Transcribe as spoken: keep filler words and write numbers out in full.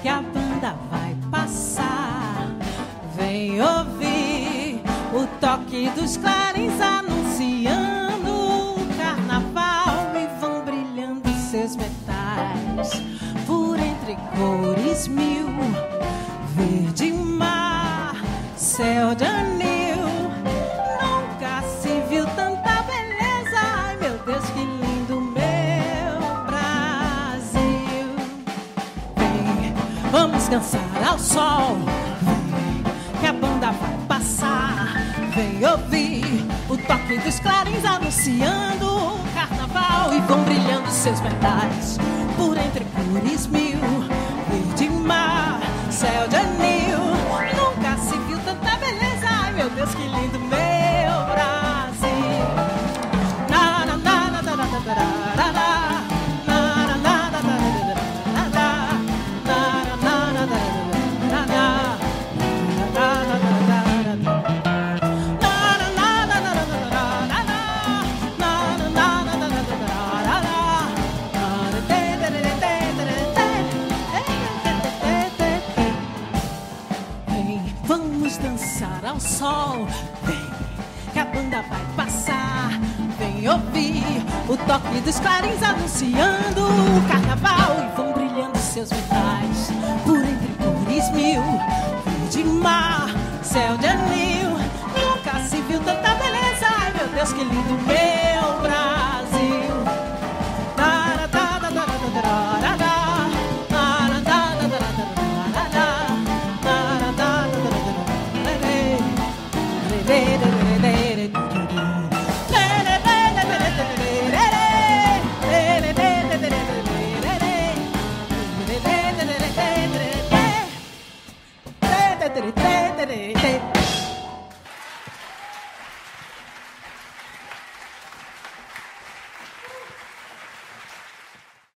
que a banda vai passar. Vem ouvir o toque dos clarins anunciando o carnaval, e vão brilhando seus metais por entre cores mil. Verde mar, céu de anil, nunca se viu tanta beleza. Ai meu Deus, que lindo meu Brasil. Vem, vamos dançar ao sol, vem, que a banda vai passar. Vem ouvir o toque dos clarins anunciando o carnaval, e vão brilhando seus metais por entre cores mil. Verde mar, céu de anil, nunca se viu tanta beleza. Ai meu Deus, que lindo meu Brasil. Na, na, na, na, na, na, na, na, na. Dançar ao sol, vem, que a banda vai passar. Vem ouvir o toque dos clarins anunciando o carnaval, e vão brilhando seus metais por entre cores mil. Verde mar, céu de anil, nunca se viu tanta beleza. Ai meu Deus, que lindo meu Brasil. Did it.